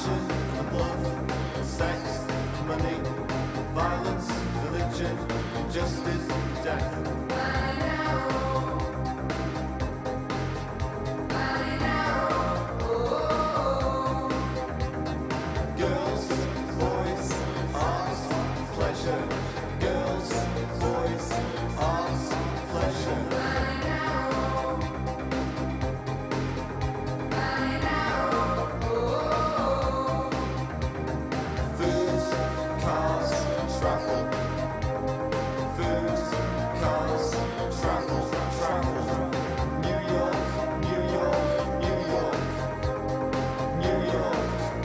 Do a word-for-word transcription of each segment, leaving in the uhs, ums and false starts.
Passion and love, sex, money, violence, religion, justice, death. Girls, boys, art, pleasure. Girls, boys, art, pleasure. Food, cars, travel. Food, cars, travel, travel. New York, New York, New York, New York.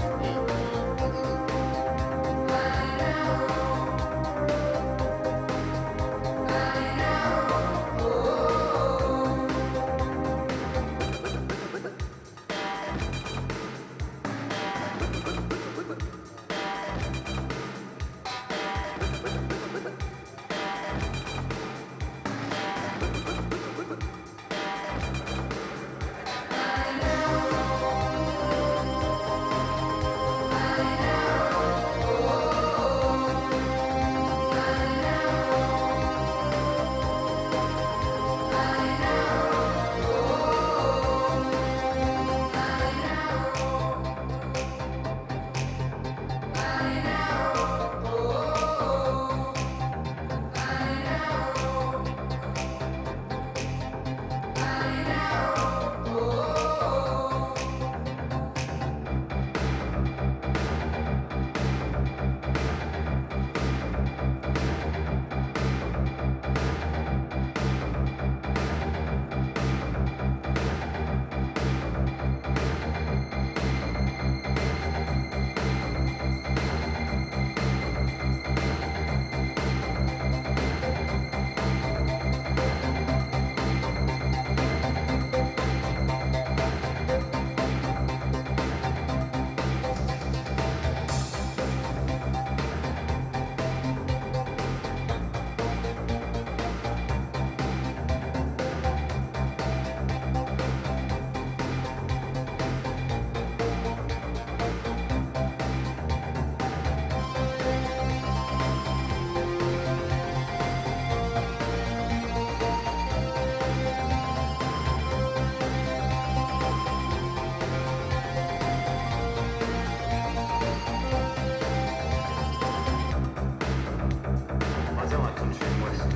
I don't like country and western.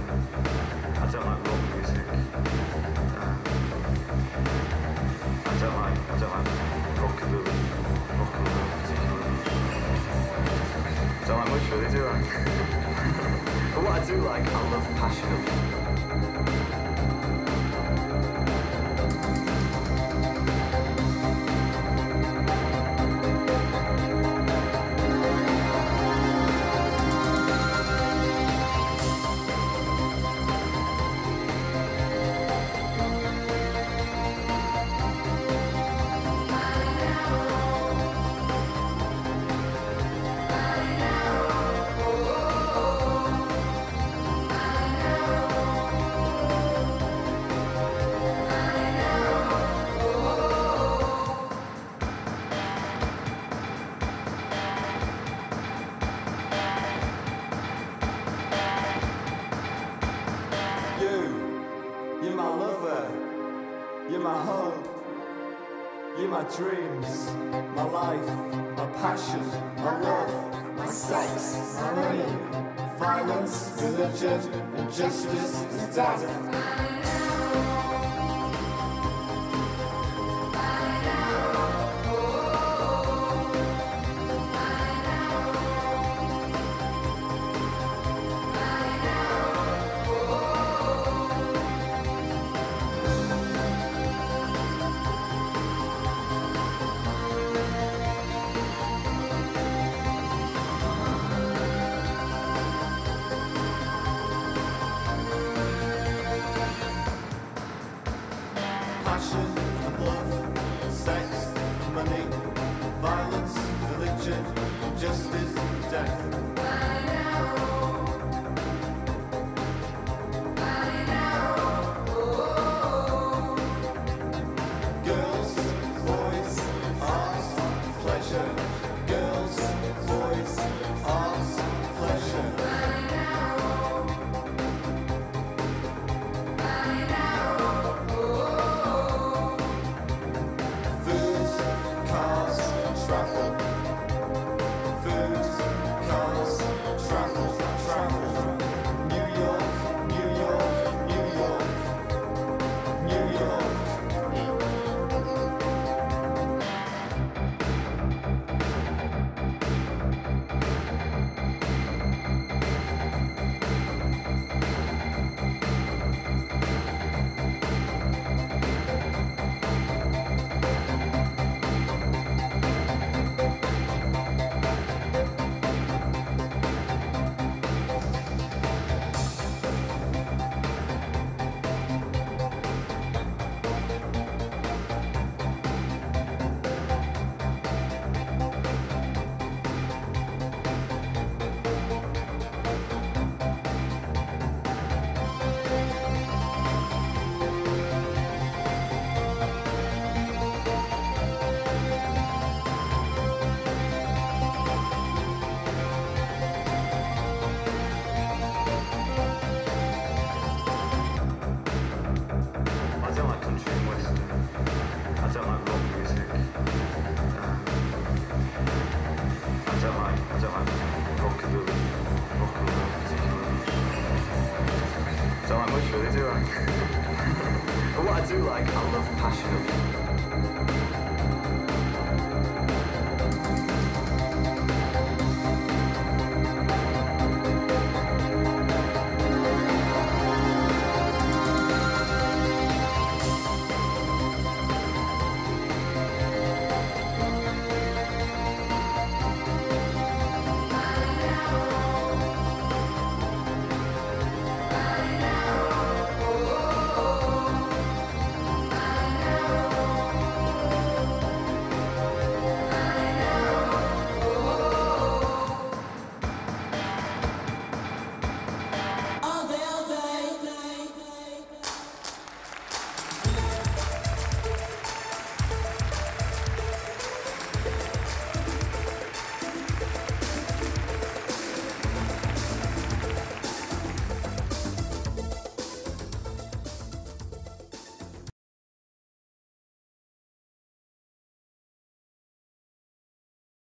I don't like rock music. Um, I don't like I don't like rockabilly, rock and roll particularly. Don't like much really, do I? But what I do like, I love passion. You're my lover, you're my hope, you're my dreams, my life, my passion, my love, my sex, my money, violence, religion, and justice is death. Passion and love, sex, money, violence, religion, justice, death. Girls, boys, art, pleasure. do like, I love passion of